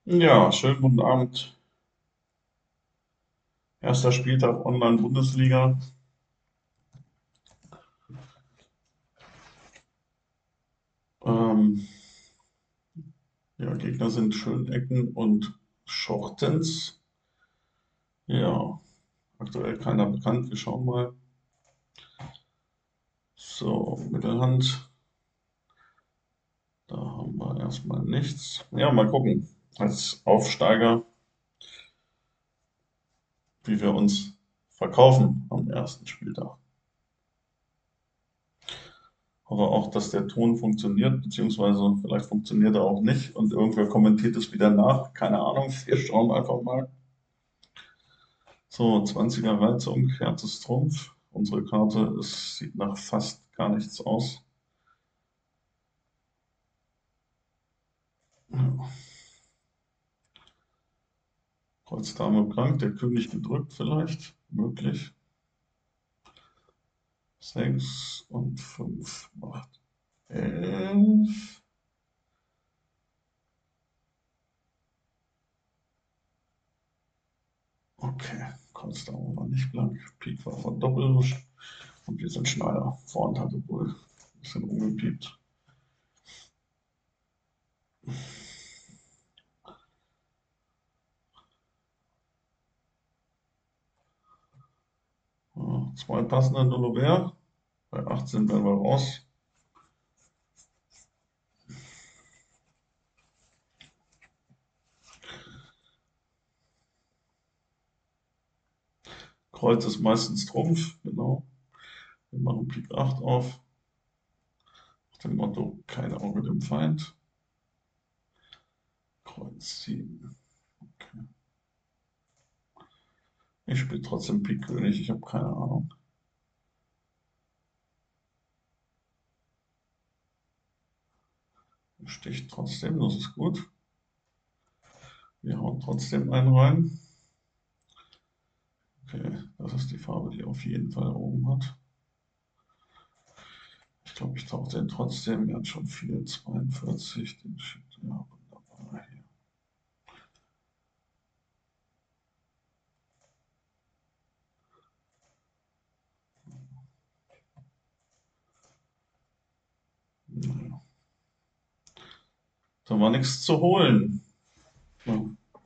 Ja, schönen guten Abend. Erster Spieltag Online-Bundesliga. Ähm, ja, Gegner sind Schönecken und Schortens. Ja, aktuell keiner bekannt. Wir schauen mal. So, Mittelhand. Da haben wir erstmal nichts. Ja, mal gucken. Als Aufsteiger, wie wir uns verkaufen am ersten Spieltag. Hoffe auch, dass der Ton funktioniert, beziehungsweise vielleicht funktioniert er auch nicht und irgendwer kommentiert es wieder nach. Keine Ahnung. Wir schauen einfach mal. So, 20er Reizung, Herz ist Trumpf. Unsere Karte, es sieht nach fast gar nichts aus. Ja. Kreuz Dame blank, der König gedrückt vielleicht, möglich. 6 und 5 macht 11. Okay, Kreuz Dame war nicht blank, Pik war von Doppel und wir sind Schneider. Vorhand hatte wohl ein bisschen umgepiept. Ja, zwei passende Null. Bei 18 werden wir raus. Kreuz ist meistens Trumpf, genau. Wir machen Pik 8 auf. Nach dem Motto, kein Auge dem Feind. Kreuz 7. Okay. Ich spiele trotzdem Pik König, ich habe keine Ahnung. Sticht trotzdem, das ist gut. Wir hauen trotzdem einen rein. Okay, das ist die Farbe, die auf jeden Fall oben hat. Ich glaube, ich tauche den trotzdem. Er hat schon viel. 42, den schickt ja wunderbar hier. Naja, da war nichts zu holen. Ja.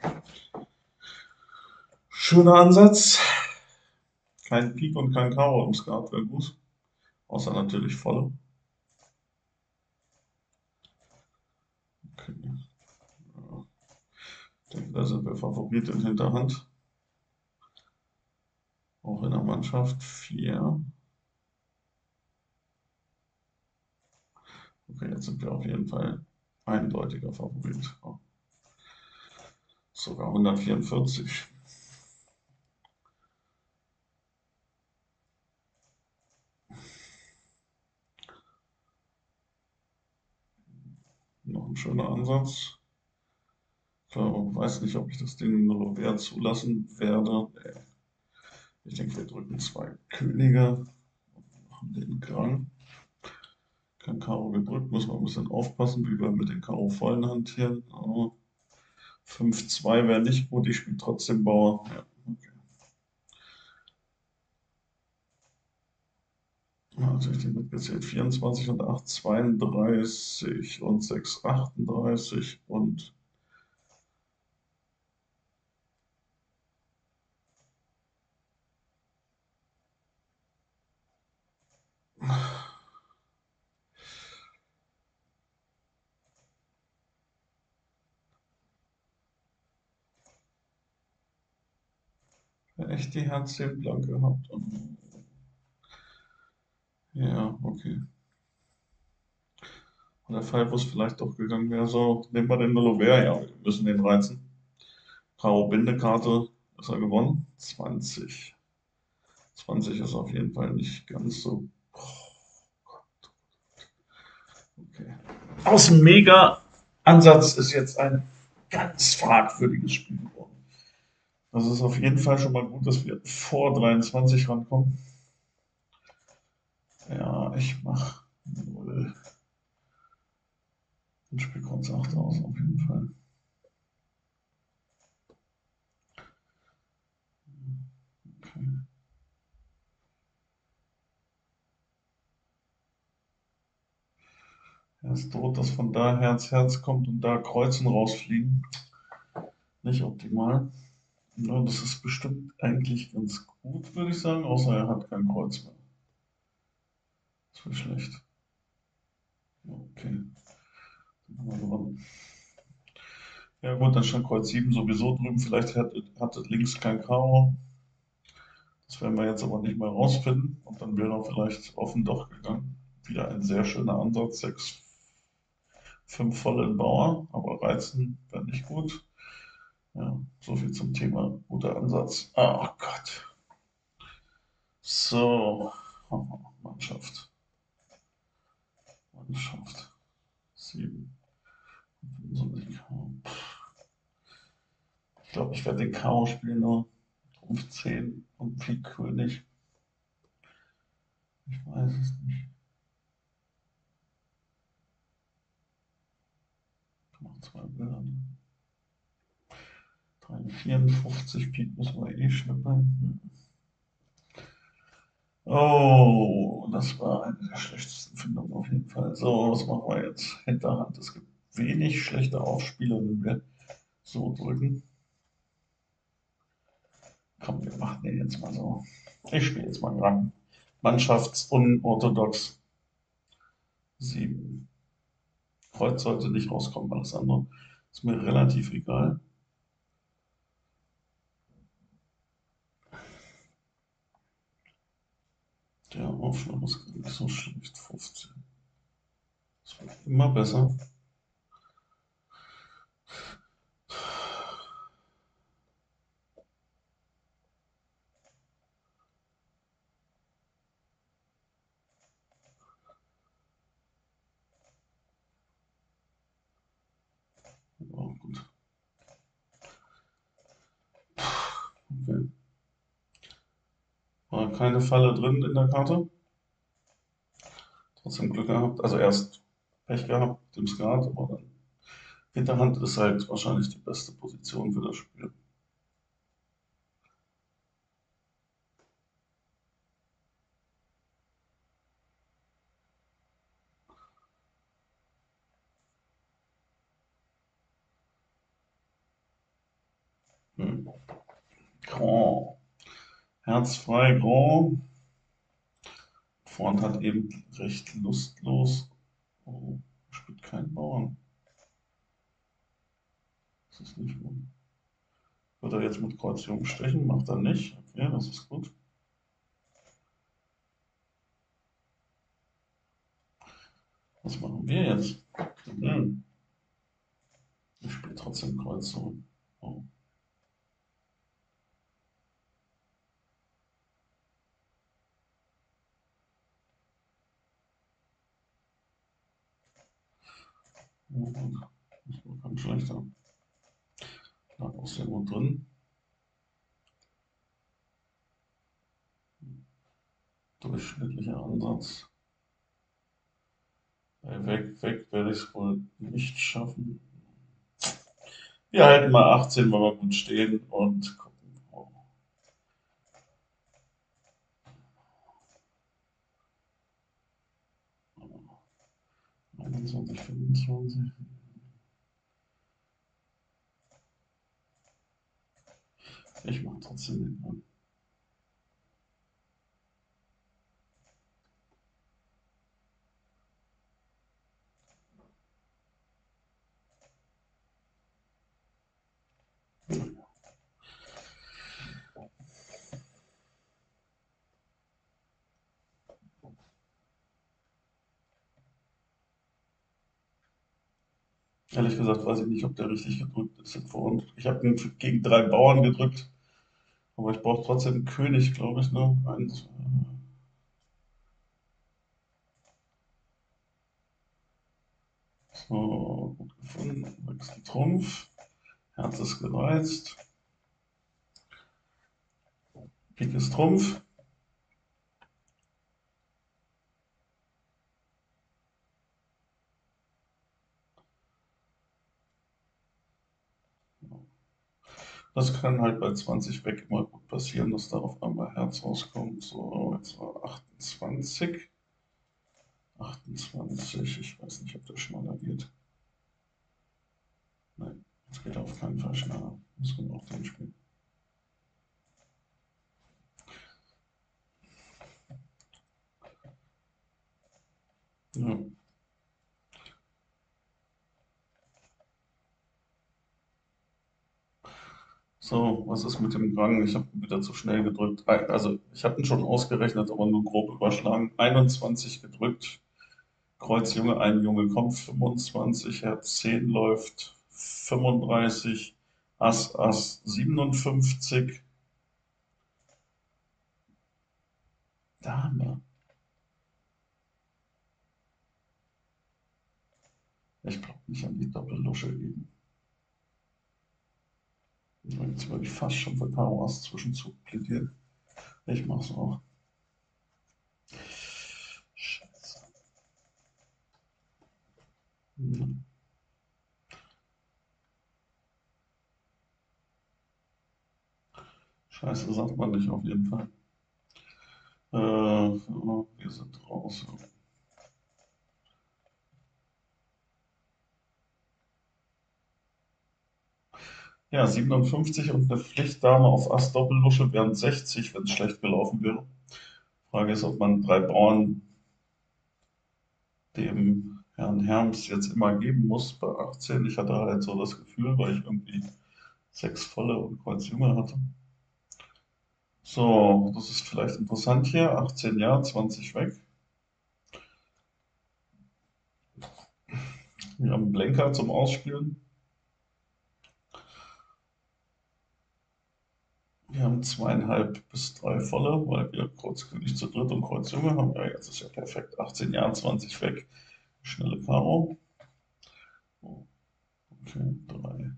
Schöner Ansatz. Kein Pik und kein Karo im Skat wäre gut. Außer natürlich volle. Okay. Ja. Ich denke, da sind wir Favorit in Hinterhand. Auch in der Mannschaft 4. Okay, jetzt sind wir auf jeden Fall eindeutiger Favorit. Oh, sogar 144. Noch ein schöner Ansatz. Ich weiß nicht, ob ich das Ding Null zulassen werde. Ich denke, wir drücken zwei Könige, machen den Krang. Kein Karo gedrückt, muss man ein bisschen aufpassen, wie wir mit den Karo vollen hantieren. Oh, 5-2 wäre nicht gut, ich spiele trotzdem Bauer. Ja, okay. Also ich den mitgezählt. 24 und 8, 32 und 6, 38 und echt die Herz 10 blank gehabt. Ja, okay. Und der Fall, wo es vielleicht doch gegangen wäre, so, nehmen wir den Nullover, ja, wir müssen den reizen. Karo Bindekarte, ist er gewonnen? 20. 20 ist auf jeden Fall nicht ganz so. Okay. Aus dem Mega-Ansatz ist jetzt ein ganz fragwürdiges Spiel geworden. Das ist auf jeden Fall schon mal gut, dass wir vor 23 rankommen. Ja, ich mache 0. Und spiele Kreuz 8 aus, auf jeden Fall. Okay. Ja, es droht, dass von da Herz, Herz kommt und da Kreuzen rausfliegen. Nicht optimal. Ja, das ist bestimmt eigentlich ganz gut, würde ich sagen, außer er hat kein Kreuz mehr. Das wäre schlecht. Ja, okay, dann haben wir gewonnen. Ja gut, dann stand Kreuz 7 sowieso drüben. Vielleicht hatte links kein Karo. Das werden wir jetzt aber nicht mehr rausfinden. Und dann wäre er vielleicht offen doch gegangen. Wieder ein sehr schöner Ansatz. 6, 5 voll in Bauer, aber reizen wäre nicht gut. Ja, so viel zum Thema guter Ansatz. Oh Gott. So, Mannschaft. Mannschaft. 7. Ich glaube, ich werde den Karo spielen, nur Trumpf 10 und Pik König. Ich weiß es nicht. Noch zwei Bilder. 354 Pik müssen wir eh schnippeln. Oh, das war eine der schlechtesten Findungen auf jeden Fall. So, was machen wir jetzt? Hinterhand. Es gibt wenig schlechte Aufspieler, wenn wir so drücken. Komm, wir machen den jetzt mal so. Ich spiele jetzt mal ran. Mannschaftsunorthodox 7. Kreuz sollte nicht rauskommen, alles andere ist mir relativ egal. Der Aufschlag ist gar nicht so schlecht. 15. Das wird immer besser. Oh, gut. Okay. War keine Falle drin in der Karte. Trotzdem Glück gehabt. Also erst Pech gehabt mit dem Skat, aber dann Hinterhand ist halt wahrscheinlich die beste Position für das Spiel. Hm. Grand. Herz frei, Grand. Vorhand hat eben recht lustlos. Oh, spielt keinen Bauern. Das ist nicht gut. Wird er jetzt mit Kreuz Jung stechen? Macht er nicht. Okay, das ist gut. Was machen wir jetzt? Hm. Ich spiele trotzdem Kreuz zurück. Oh. Oh, gut. Das war kein schlechter. Lag auch sehr gut drin. Durchschnittlicher Ansatz. Bei weg, weg werde ich es wohl nicht schaffen. Wir halten mal 18, weil wir gut stehen und gucken. Oh, 21, 25. Ich mache trotzdem den Plan. Ehrlich gesagt weiß ich nicht, ob der richtig gedrückt ist im Vorhand. Ich habe ihn gegen 3 Bauern gedrückt, aber ich brauche trotzdem einen König, glaube ich. Ne? So, gut gefunden. Wechsel Trumpf. Herz ist gereizt. Pik ist Trumpf. Das kann halt bei 20 weg immer gut passieren, dass da auf einmal Herz rauskommt. So, jetzt war 28. 28, ich weiß nicht, ob der schneller geht. Nein, das geht auf keinen Fall schneller. Muss man auch den spielen. Ja. So, was ist mit dem Rang? Ich habe wieder zu schnell gedrückt. Also, ich habe ihn schon ausgerechnet, aber nur grob überschlagen. 21 gedrückt. Kreuz Junge, ein Junge kommt 25, Herz 10 läuft 35, Ass Ass 57, Dame. Ich glaube nicht an die Doppellusche eben. Jetzt würde ich fast schon für Karo Ass Zwischenzug plädieren. Ich mach's auch. Scheiße. Hm. Scheiße, sagt man nicht auf jeden Fall. Wir sind raus. Ja, 57 und eine Pflichtdame auf Ass Doppellusche wären 60, wenn es schlecht gelaufen wäre. Frage ist, ob man 3 Bauern dem Herrn Herms jetzt immer geben muss bei 18. Ich hatte halt so das Gefühl, weil ich irgendwie 6 volle und Kreuz Junge hatte. So, das ist vielleicht interessant hier. 18 ja, 20 weg. Wir haben einen Blenker zum Ausspielen. Wir haben 2,5 bis 3 volle, weil wir Kreuz König zu dritt und Kreuz Junge haben. Ja, jetzt ist ja perfekt. 18 ja, 20 weg. Schnelle Karo. Oh, okay, 3.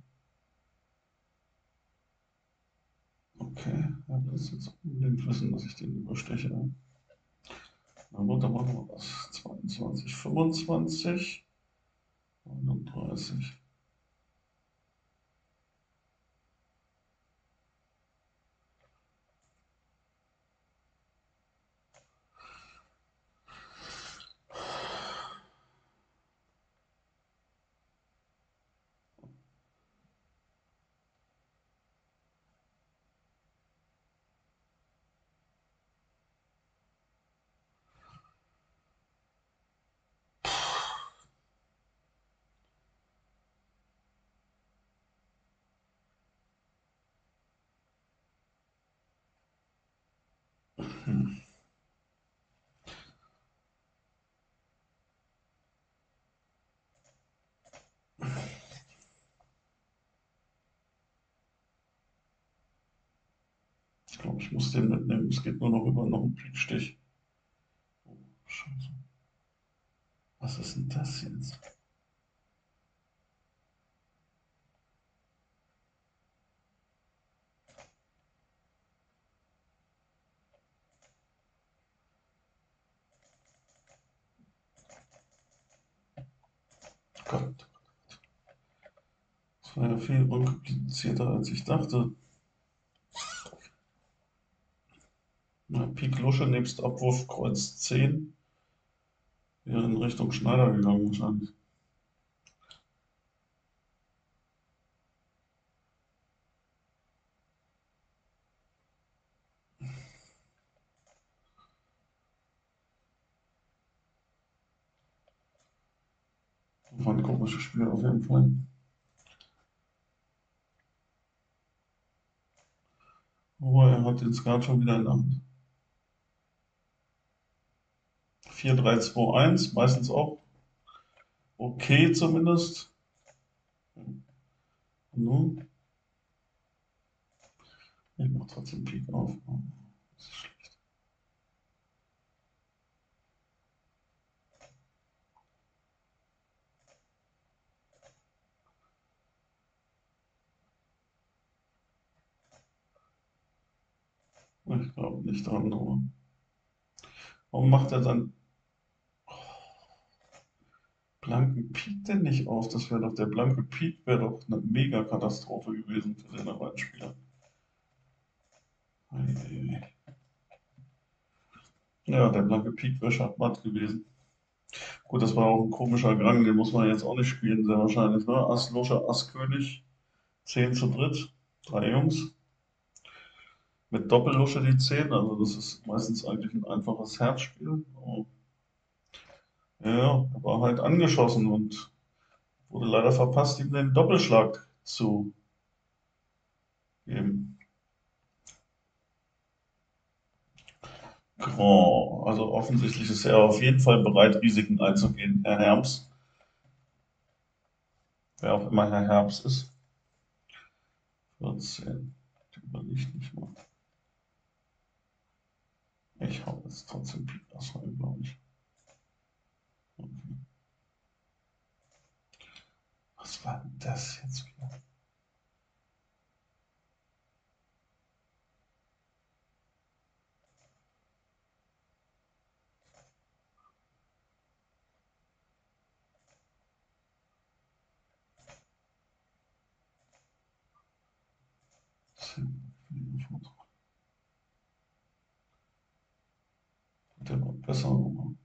Okay, er will das jetzt unbedingt wissen, dass ich den übersteche. Na gut, dann machen wir das. 22, 25, 39. Hm. Ich glaube, ich muss den mitnehmen. Es geht nur noch über noch einen Pikstich. Oh, Scheiße. Was ist denn das jetzt? Gott, das war ja viel unkomplizierter, als ich dachte. Na, Pik Lusche nebst Abwurf Kreuz 10 wäre in Richtung Schneider gegangen wahrscheinlich. Das war ein komisches Spiel auf jeden Fall. Aber er hat den Skat schon wieder in der Hand. 4, 3, 2, 1, meistens auch okay zumindest. Nun, ich mache trotzdem Pik auf. Oh, das ist schlecht. Ich glaube nicht dran, aber warum macht er dann blanken Pik denn nicht auf? Das wäre doch, der blanke Pik wäre doch eine Mega-Katastrophe gewesen für den Arbeitsspieler. Ja, der blanke Pik wäre Schachmatt gewesen. Gut, das war auch ein komischer Gang, den muss man jetzt auch nicht spielen, sehr wahrscheinlich, ne? Ass, Lusche, Ass, König, 10 zu dritt, 3 Jungs. Mit Doppellusche die 10, also das ist meistens eigentlich ein einfaches Herzspiel. Aber ja, er war halt angeschossen und wurde leider verpasst, ihm den Doppelschlag zu geben. Grand. Also offensichtlich ist er auf jeden Fall bereit, Risiken einzugehen, Herr Herms. Wer auch immer Herr Herms ist. 14. Der überlegt nicht mal. Ich hau jetzt trotzdem Pik Ass rein, glaube ich. Okay. Was war denn das jetzt wieder? Der war besser, aber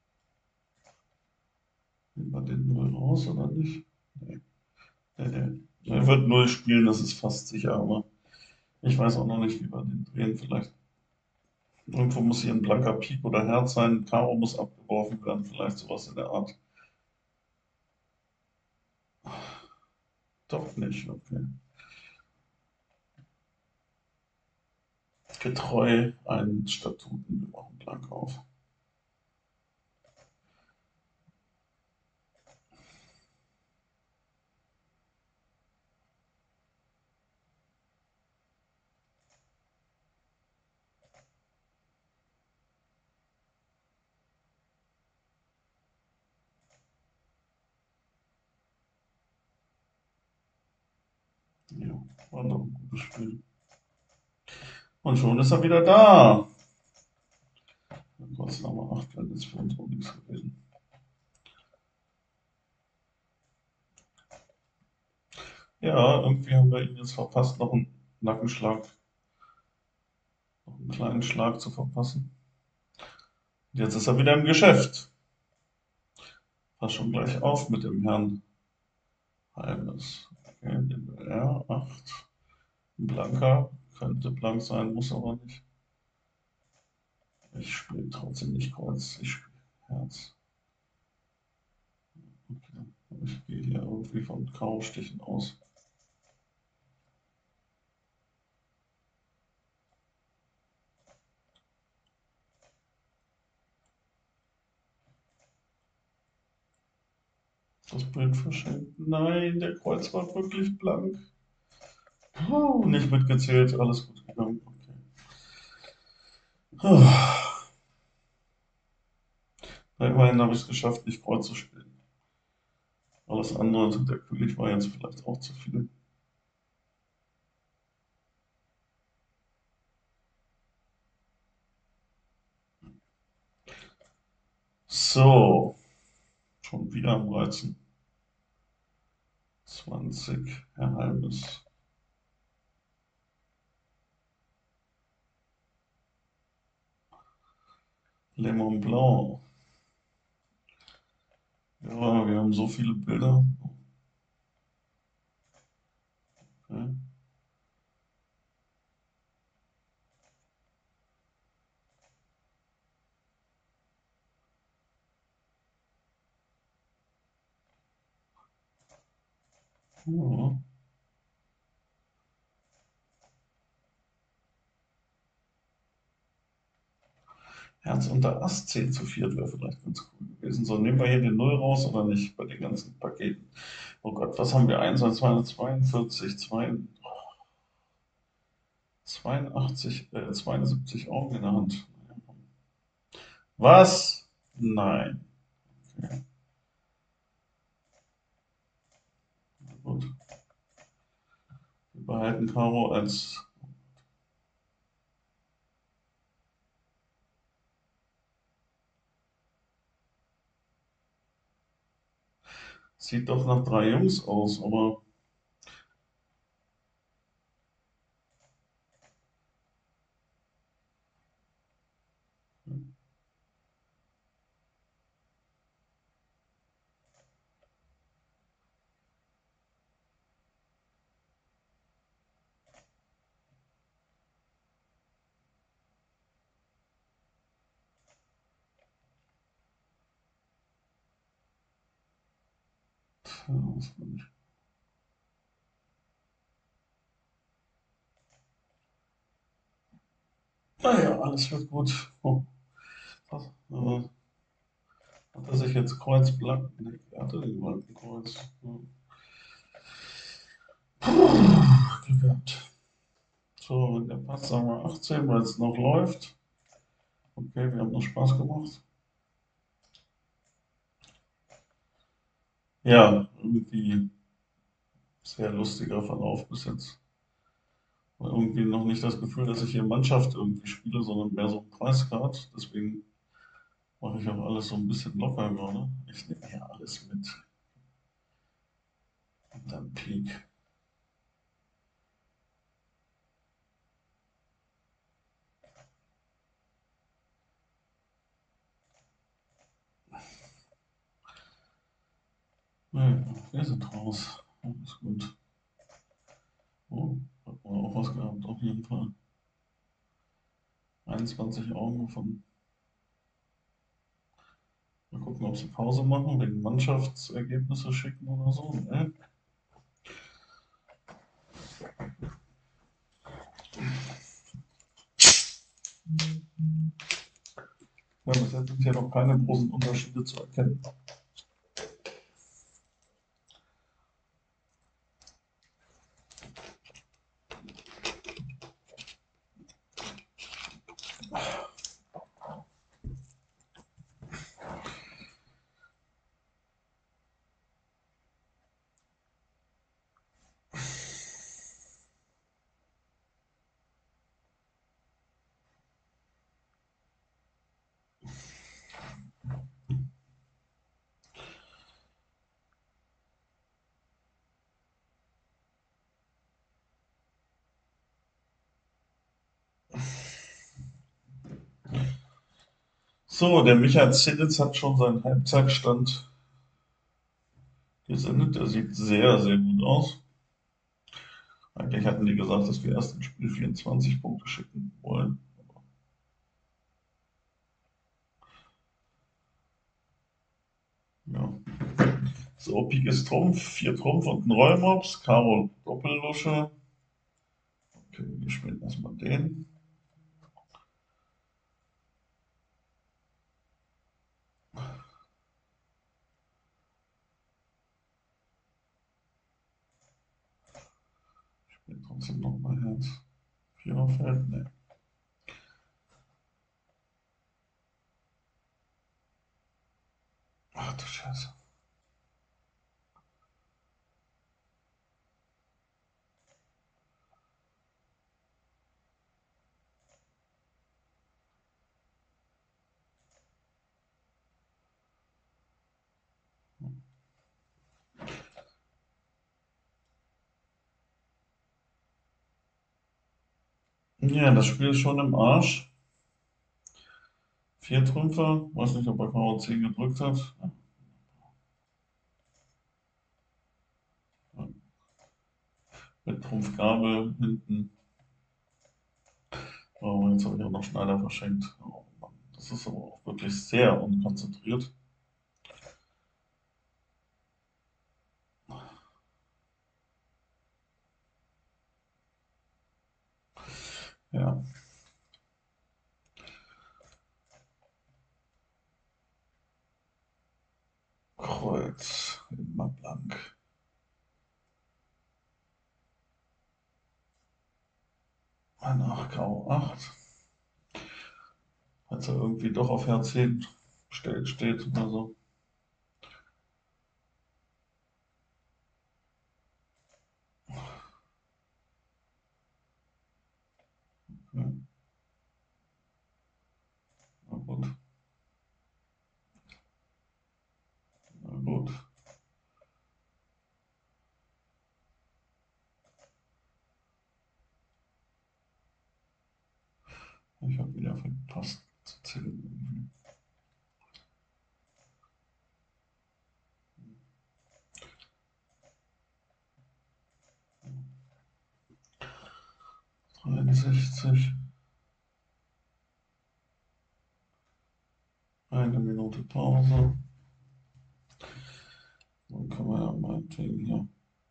nehmen wir den 0 raus oder nicht? Nee. Nee. Er wird 0 spielen, das ist fast sicher, aber ich weiß auch noch nicht, wie wir den drehen. Vielleicht irgendwo muss hier ein blanker Pik oder Herz sein, Karo muss abgeworfen werden, vielleicht sowas in der Art. Doch nicht, okay. Getreu einen Statuten, wir machen blank auf. Ja, war doch ein gutes Spiel. Und schon ist er wieder da. Kurz nochmal 8 wäre jetzt für uns auch nichts gewesen. Ja, irgendwie haben wir ihn jetzt verpasst, noch einen Nackenschlag, noch einen kleinen Schlag zu verpassen. Jetzt ist er wieder im Geschäft. Pass schon gleich auf mit dem Herrn Heimes. Okay, den R8. Ein Blanker. Könnte blank sein, muss aber nicht. Ich spiele trotzdem nicht Kreuz. Ich spiele Herz. Okay. Ich gehe hier irgendwie von Karo-Stichen aus. Das Bild verschenkt. Nein, der Kreuz war wirklich blank. Nicht mitgezählt, alles gut gegangen. Okay. Immerhin habe ich es geschafft, nicht Kreuz zu spielen. Alles andere, der König war jetzt vielleicht auch zu viel. So, schon wieder am Reizen. 20, Herr Halmes. Le Mont Blanc. Ja, wir haben so viele Bilder. Okay. Ja. Herz unter Ass 10 zu 4 wäre vielleicht ganz cool gewesen. So, nehmen wir hier den 0 raus oder nicht bei den ganzen Paketen? Oh Gott, was haben wir? 242, 82, 72 Augen in der Hand. Was? Nein. Okay, gut. Wir behalten Karo als. Sieht doch nach drei Jungs aus, aber was bin ich? Naja, alles wird gut. Oh, was? Hat er sich jetzt Kreuz blank? Nee, er hatte den blanken Kreuz. Ja. Puh, Glück gehabt. So, wenn der passt, sagen wir 18, weil es noch läuft. Okay, wir haben noch Spaß gemacht. Ja, irgendwie sehr lustiger Verlauf bis jetzt. Aber irgendwie noch nicht das Gefühl, dass ich hier Mannschaft irgendwie spiele, sondern mehr so ein Preiskart. Deswegen mache ich auch alles so ein bisschen locker gerade. Ich nehme hier alles mit. Und dann Peak. Ja, wir sind raus. Alles gut. Oh, hat man auch was gehabt, auf jeden Fall. 21 Augen gefunden. Mal gucken, ob sie Pause machen, wegen Mannschaftsergebnisse schicken oder so. Ne? Ja, bis jetzt sind hier noch keine großen Unterschiede zu erkennen. So, der Michael Zinnitz hat schon seinen Halbzeitstand gesendet. Der sieht sehr, sehr gut aus. Eigentlich hatten die gesagt, dass wir erst im Spiel 24 Punkte schicken wollen. Ja. So, Pik ist Trumpf, 4 Trumpf und ein Rollmops. Karo Doppellusche. Okay, wir spielen erstmal den. Ich spiele trotzdem nochmal Herz. Viererfeld, ne. Ach du Scheiße. Ja, das Spiel ist schon im Arsch. 4 Trümpfe. Weiß nicht, ob er Karo 10 gedrückt hat. Ja, mit Trumpf Gabel hinten. Oh, jetzt habe ich auch noch Schneider verschenkt. Oh Mann, das ist aber auch wirklich sehr unkonzentriert. Ja, Kreuz, immer blank. Ach, Karo 8. Als er irgendwie doch auf Herz 10 bestellt steht oder so. Ja, na gut, na gut. Ich habe wieder verpasst zu zählen irgendwie. Dreiundsechzig. Eine Minute Pause. Dann können wir ja meinetwegen hier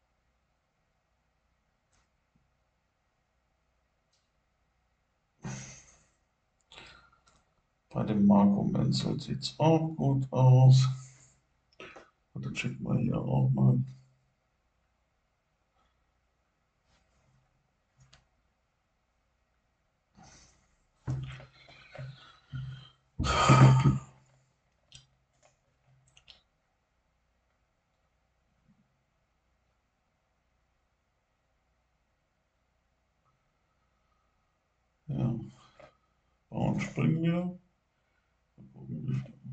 bei dem Marco Menzel sieht es auch gut aus. Und dann schicken wir hier auch mal. Ja, Bauern springen wieder. Mal gucken, wie viel.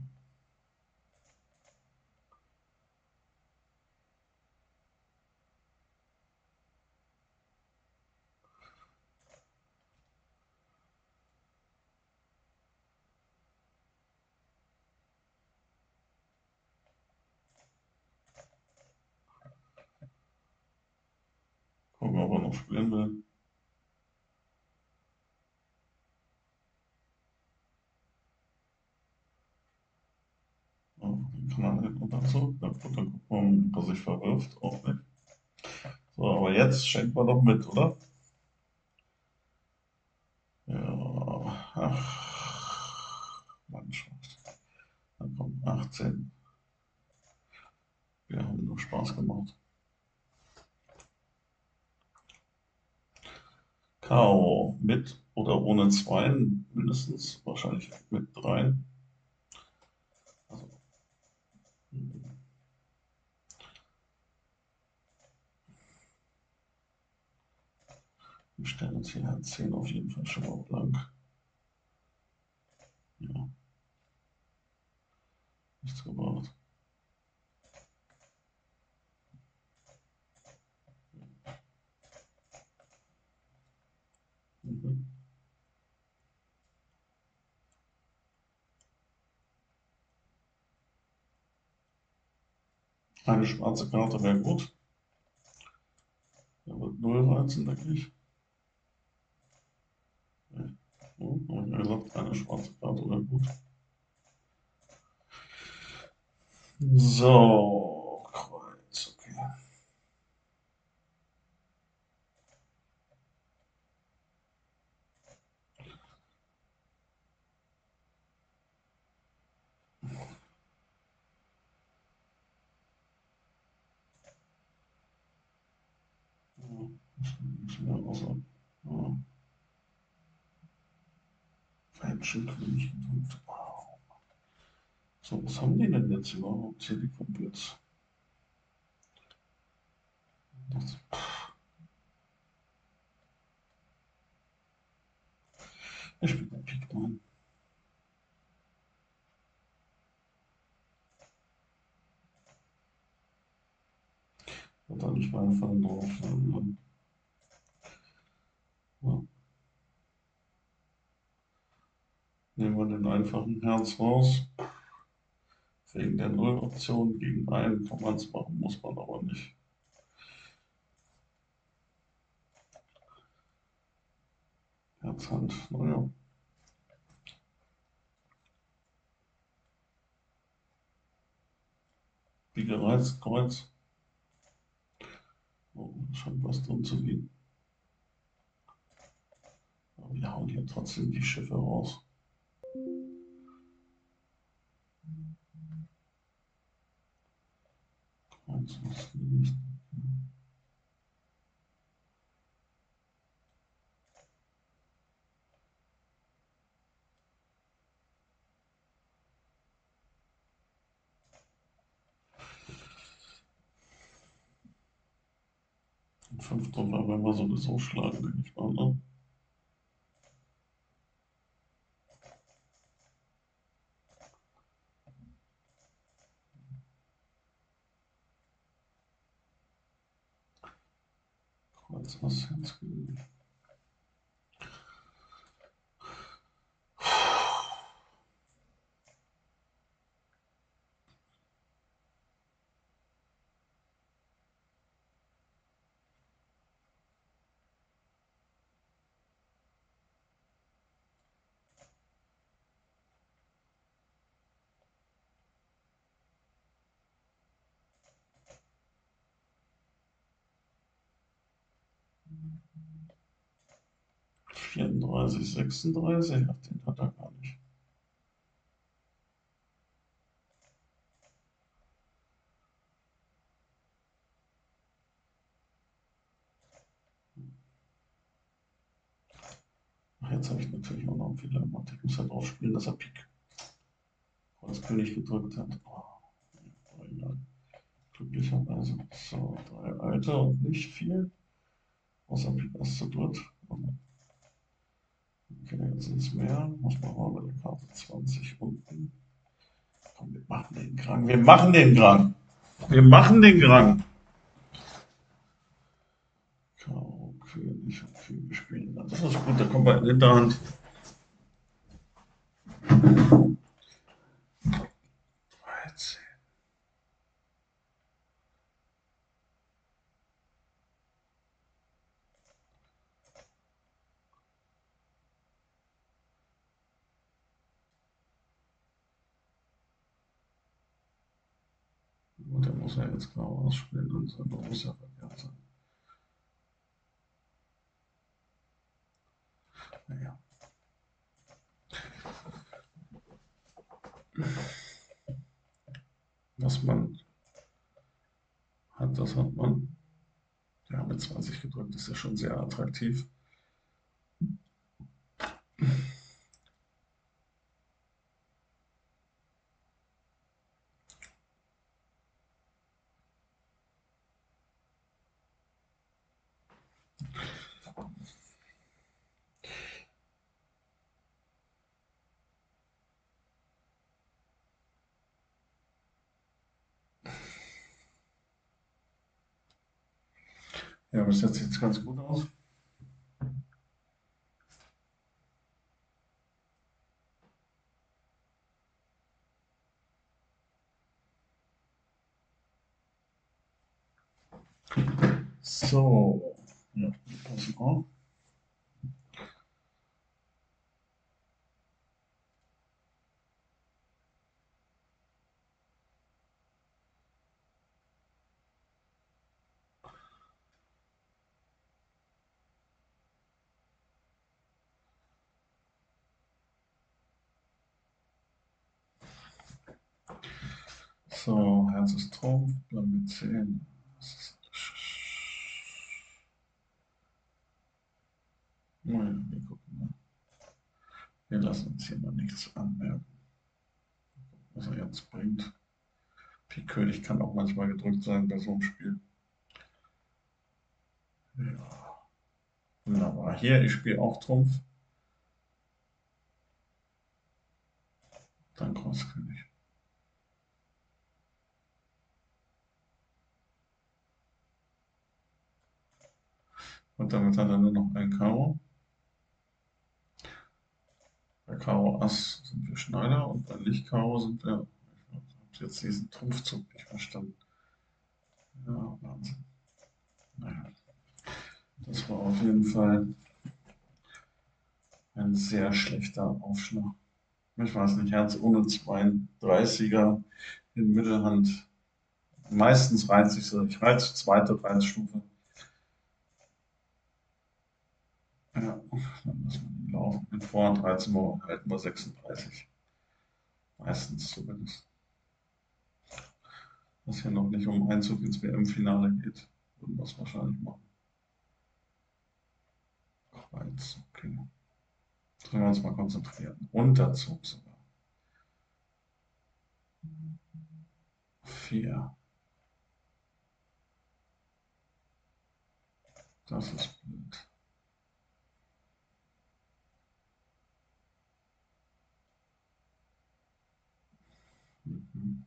Gucken, ob er noch spielen will. Ja, dann kann er hinten und zurück. Na gut, dann gucken wir mal, ob er sich verwirft. Auch nicht. So, aber jetzt schenken wir doch mit, oder? Ja, ach, Mannschaft. Dann kommt 18. Wir haben nur Spaß gemacht. Karo mit oder ohne Zweien mindestens, wahrscheinlich mit Dreien. Also, wir stellen uns hier halt 10 auf jeden Fall schon mal blank. Ja, nichts gebracht. Mhm. Eine schwarze Karte wäre gut. Er wird 0 reizen, denke ich. Ja, habe ich mir gesagt, eine schwarze Karte wäre gut. So, Kreuz, okay. Ja, müssen wir auch so. Ja, Fälschenkönig gedrückt. Wow. So, was haben die denn jetzt überhaupt hier, die Kumpels? Das, ich bin der Pikman. Hat da nicht Beifall drauf. Ja. Nehmen wir den einfachen Herz raus. Wegen der Null-Option gegen einen kann man es machen, muss man aber nicht. Herz, Hand, naja. Wie gereizt, Kreuz. Oh, scheint was drin zu gehen. Aber wir hauen hier trotzdem die Schiffe raus. Kreuz ist nicht. 5 drunter werden wir sowieso schlagen, denke ich mal. Ne? Kreuz, Ass, Herz, König. 34, 36, ach, den hat er gar nicht. Ach, jetzt habe ich natürlich auch noch einen Fehler gemacht. Ich muss ja drauf spielen, dass er Pik als König gedrückt hat. Oh, egal. Glücklicherweise. So, 3 alte und nicht viel. Außer Pik Ass zu dritt. Okay, jetzt sind es mehr. Muss man mal bei der Karte 20 unten. Komm, wir machen den Krang. Wir machen den Krang. Wir machen den Krang. Karo, König und König spielen. Das ist gut, da kommt man in die Hinterhand. 13. Und der muss ja jetzt Karo ausspielen und sein muss ja verkehrt sein. Naja. Was man hat, das hat man. Ja, mit 20 gedrückt ist ja schon sehr attraktiv. Ja, bis jetzt sieht es ganz gut aus. So, ja, passen auf. So, Herz ist Trumpf, dann mit 10. Naja, wir gucken mal. Wir lassen uns hier mal nichts anmerken, was er jetzt bringt. Pik König kann auch manchmal gedrückt sein bei so einem Spiel. Ja, wunderbar. Hier, ich spiele auch Trumpf. Dann Kreuzkönig. Und damit hat er nur noch ein Karo. Bei Karo Ass sind wir Schneider und bei Nicht Karo sind wir. Ich habe jetzt diesen Trumpfzug nicht verstanden. Ja, Wahnsinn. Naja, das war auf jeden Fall ein sehr schlechter Aufschlag. Ich weiß nicht, Herz ohne 32er in Mittelhand. Meistens reizt sich so. Ich reize zweite Reizstufe. Ja, dann lassen wir ihn laufen. Mit Vorhand reizen wir und halten wir 36. Meistens zumindest. Was hier noch nicht um Einzug ins WM-Finale geht, würden wir es wahrscheinlich machen. Reiz, okay. Sollen wir uns mal konzentrieren. Unterzug sogar. 4. Das ist blöd. Mhm.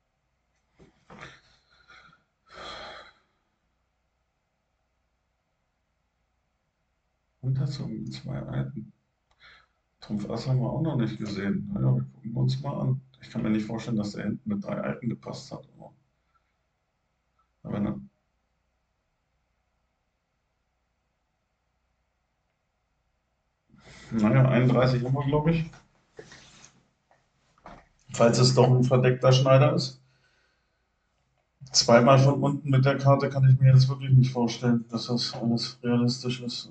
Unterzug mit 2 Alten. Trumpf Ass haben wir auch noch nicht gesehen. Naja, wir gucken uns mal an. Ich kann mir nicht vorstellen, dass der hinten mit 3 Alten gepasst hat. Aber ne, naja, 31 haben wir, glaube ich. Falls es doch ein verdeckter Schneider ist. Zweimal von unten mit der Karte kann ich mir jetzt wirklich nicht vorstellen, dass das alles realistisch ist.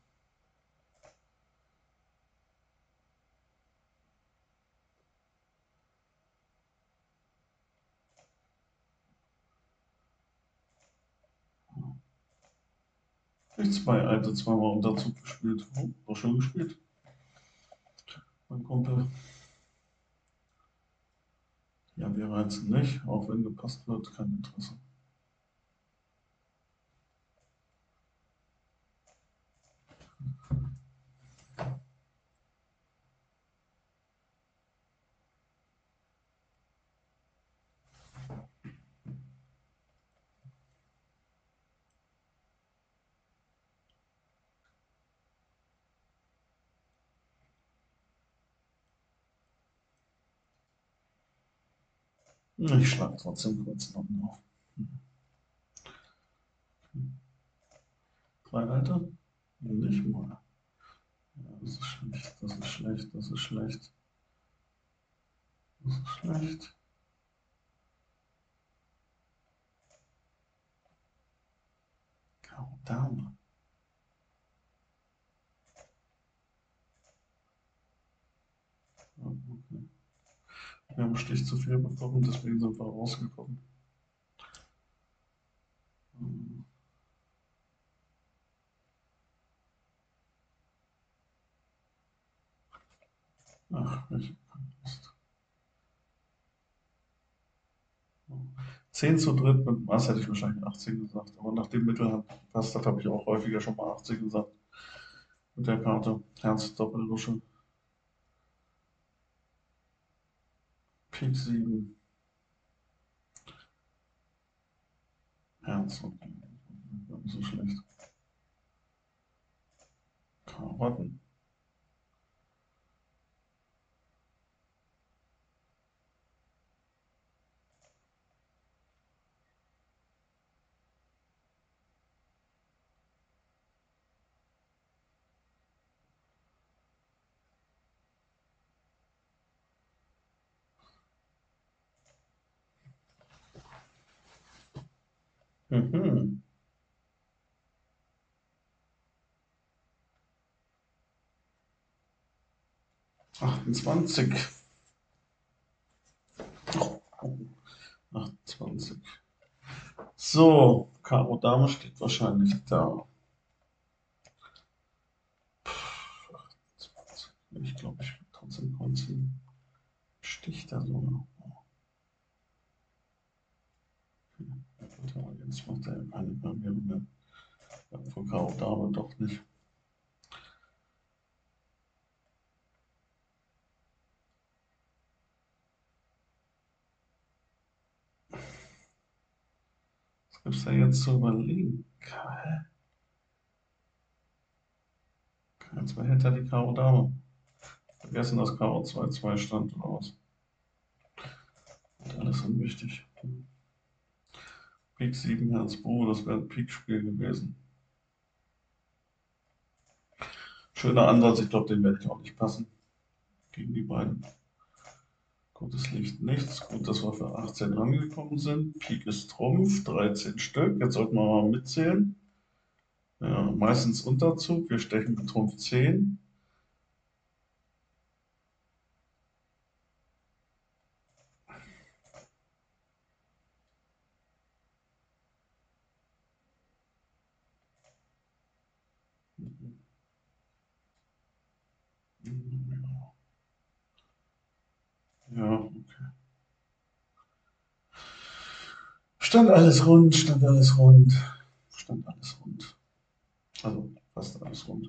Ich zwei alte zweimal Unterzug gespielt. Oh, war schön gespielt, mein Kumpel. Ja, wir reizen nicht, auch wenn gepasst wird, kein Interesse. Ich schlage trotzdem kurz noch auf. Drei alte? Nicht mal. Ja, das ist schlecht, das ist schlecht, das ist schlecht. Das ist schlecht. Karo Dame. Ja, okay. Wir haben Stich zu viel bekommen, deswegen sind wir rausgekommen. Ach, ich Mist. 10 zu dritt mit Maß hätte ich wahrscheinlich 18 gesagt, aber nachdem Mittelhand gepasst hat, habe ich auch häufiger schon mal 18 gesagt. Mit der Karte Herz Doppellusche. Pik 7. Herz. Okay. Nicht so schlecht. Karotten. Mhm. 28. Oh, 28. So, Karo Dame steht wahrscheinlich da. 28. Ich glaube, ich will trotzdem Korn ziehen. Stich da so. Okay. Jetzt macht er ja keine Barriere mehr. Von Karo Dame doch nicht. Was gibt es da jetzt zu überlegen? Jetzt behält er die Karo Dame. Vergessen, dass Karo 2-2 stand oder was? Und alles unwichtig. Pik 7 Herz Bro, das wäre ein Pik-Spiel gewesen. Schöner Ansatz, ich glaube, den werde ich auch nicht passen. Gegen die beiden. Gutes Licht, nichts. Gut, dass wir für 18 rangekommen sind. Pik ist Trumpf, 13 Stück. Jetzt sollten wir mal mitzählen. Ja, meistens Unterzug. Wir stechen mit Trumpf 10. Ja, okay. Stand alles rund, stand alles rund. Stand alles rund. Also fast alles rund.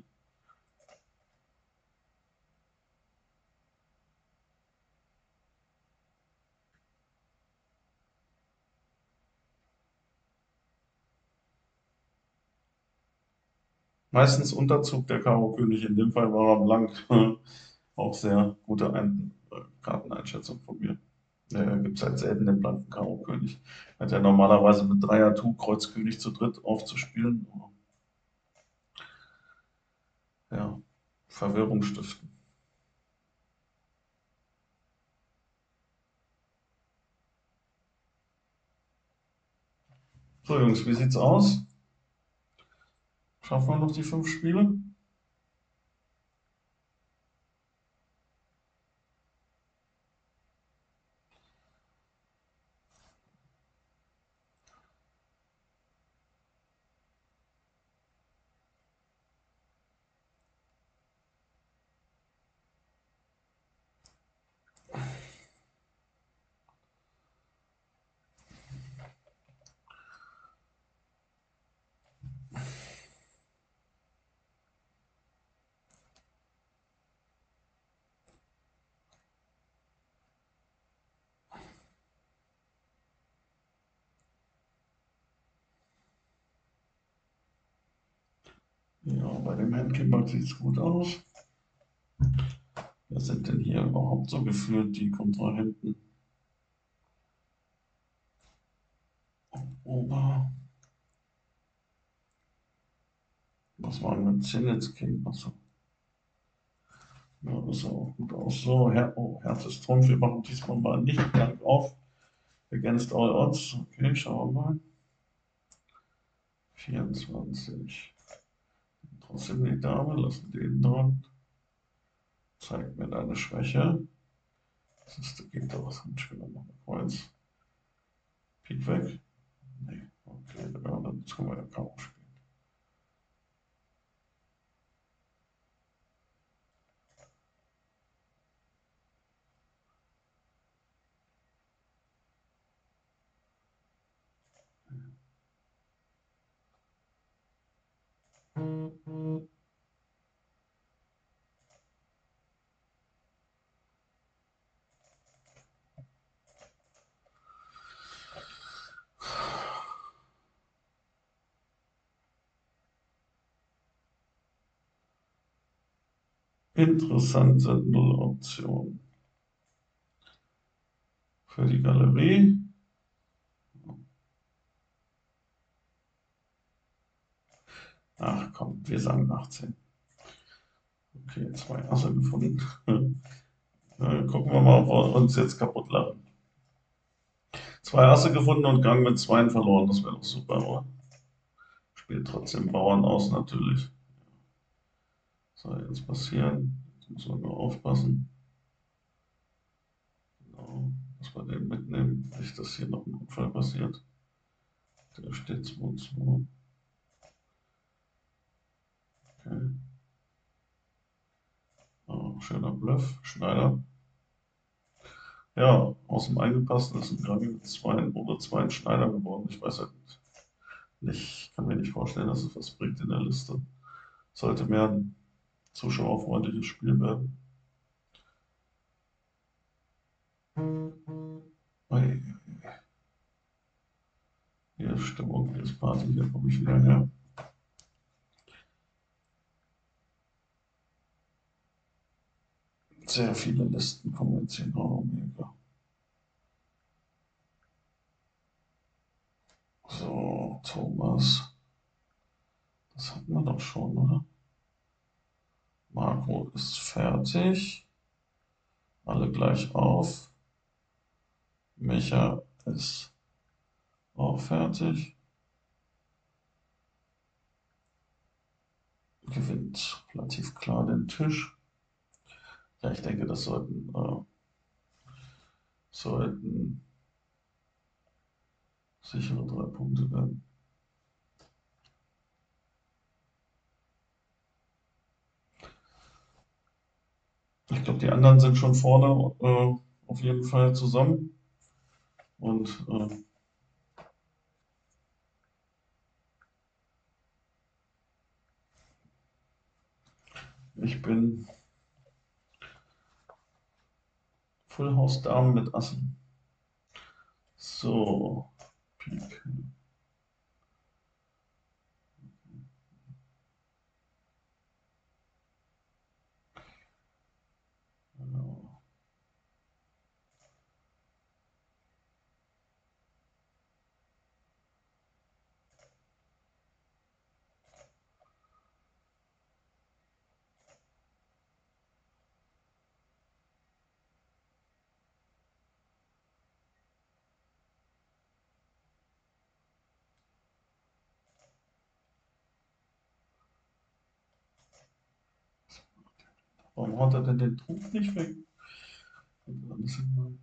Meistens Unterzug der Karo König. In dem Fall war er blank. Auch sehr gute Karteneinschätzung von mir. Gibt es halt selten den blanken Karo König. Hat ja normalerweise mit Dreier Tu Kreuz König zu dritt aufzuspielen. Ja, Verwirrung stiften. So, Jungs, wie sieht's aus? Schaffen wir noch die 5 Spiele? Ja, bei dem Handcamp sieht's gut aus. Wer sind denn hier überhaupt so geführt, die Kontrahenten? Ober. Was war denn mit Zenitz-King? Achso, ja, das sah auch gut aus. So, Herz ist Trumpf. Wir machen diesmal mal nicht blank auf. Against all odds. Okay, schauen wir mal. 24. Trotzdem die Dame, lassen den dran. Zeigt mir deine Schwäche. Das ist, geht da was an. Ich will noch eine Kreuz. Pik weg. Nee, okay, ja, dann können wir ja Karo spielen. Interessante Nulloption für die Galerie. Ach komm, wir sagen 18. Okay, 2 Asse gefunden. Gucken wir mal, ob wir uns jetzt kaputt lachen. 2 Asse gefunden und Gang mit 2 verloren. Das wäre doch super, oder? Spielt trotzdem Bauern aus, natürlich. Soll jetzt passieren. Jetzt müssen wir nur aufpassen. Genau, dass wir den mitnehmen. Nicht, dass hier noch ein Unfall passiert. Der steht 2-2. Okay. Oh, schöner Bluff. Schneider. Ja, aus dem Eingepassten ist ein Gang mit 2 oder 2 Schneider geworden. Ich weiß halt nicht, kann mir nicht vorstellen, dass es was bringt in der Liste. Sollte mehr ein zuschauerfreundliches Spiel werden. Ei, hier ist Stimmung, hier ist Party, hier komme ich wieder her. Sehr viele Listen kommen jetzt hier noch. Mega. So, Thomas. Das hatten wir doch schon, oder? Marco ist fertig. Alle gleich auf. Micha ist auch fertig. Gewinnt relativ klar den Tisch. Ja, ich denke, das sollten sichere 3 Punkte werden. Ich glaube, die anderen sind schon vorne auf jeden Fall zusammen. Und ich bin Full House Damen mit Assen. So, Pik. Genau. Warum haut er denn den Trumpf nicht weg? Alles hin.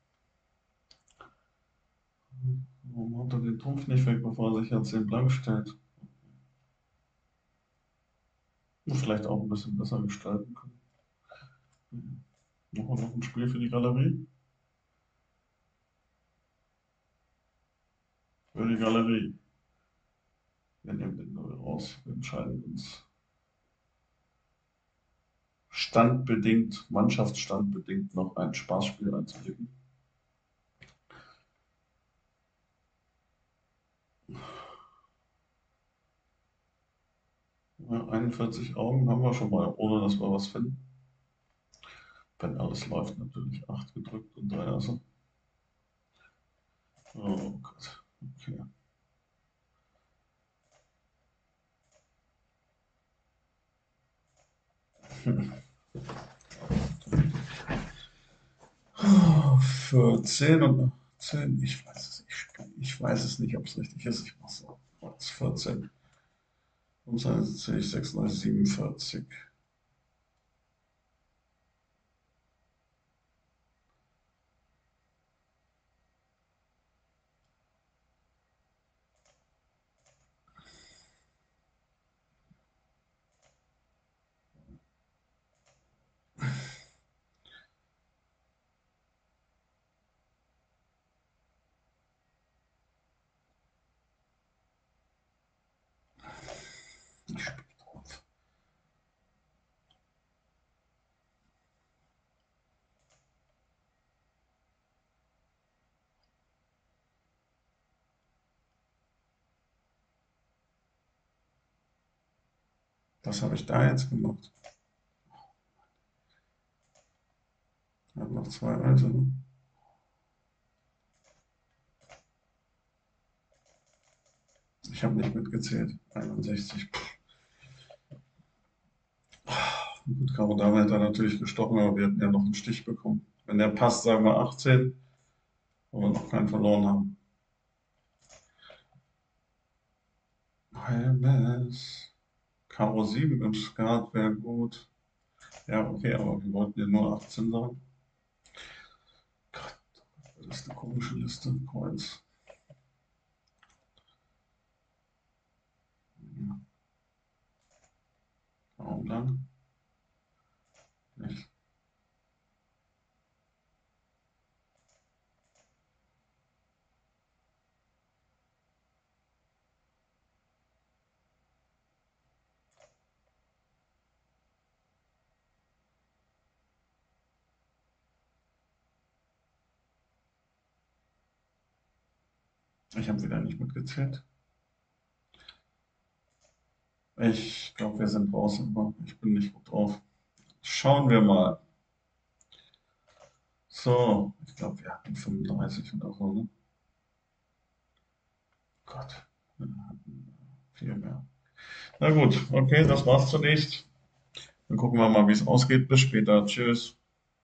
Warum haut er den Trumpf nicht weg, bevor er sich jetzt den Blank stellt? Vielleicht auch ein bisschen besser gestalten können. Machen wir noch ein Spiel für die Galerie? Für die Galerie. Wir nehmen den 0 raus. Wir entscheiden uns standbedingt, mannschaftsstandbedingt noch ein Spaßspiel einzulegen. Ja, 41 Augen haben wir schon mal, ohne dass wir was finden. Wenn alles läuft, natürlich 8 gedrückt und 3 Asse. Oh Gott, okay. Für 10 und 10, ich weiß es nicht. Ich weiß es nicht, ob es richtig ist. Ich mache so. Kreuz 14. Und dann sehe ich 36, 47. Ich spiele drauf. Was habe ich da jetzt gemacht? Ich habe noch 2 alte. Ne? Ich habe nicht mitgezählt. 61. Gut, Karo Dame hätte er natürlich gestochen, aber wir hätten ja noch einen Stich bekommen. Wenn der passt, sagen wir 18, wo wir noch keinen verloren haben. Helmes. Karo 7 im Skat wäre gut. Ja, okay, aber wir wollten ja nur 18 sagen. Gott, das ist eine komische Liste. Kreuz. Ja, warum dann? Nicht. Ich habe wieder nicht mitgezählt. Ich glaube, wir sind raus, aber ich bin nicht gut drauf. Schauen wir mal. So, ich glaube, wir hatten 35 oder so, ne? Gott, wir hatten viel mehr. Na gut, okay, das war's zunächst. Dann gucken wir mal, wie es ausgeht. Bis später. Tschüss.